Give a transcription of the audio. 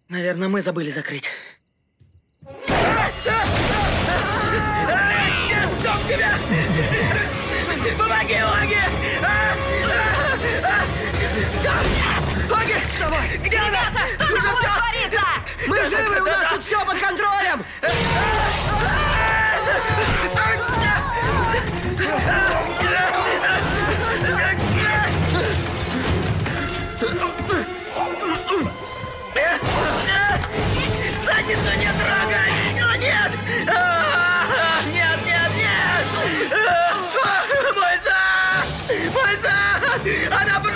Наверное, мы забыли закрыть. Стоп тебя! Помоги, Оги! Стоп! Оги! Давай! Где она? Ребята, что Уже там всё! творится? Мы живы, у нас тут все под контролем! Задницу не трогай! О, нет! Нет, нет, нет! Мой зад! Мой зад! Она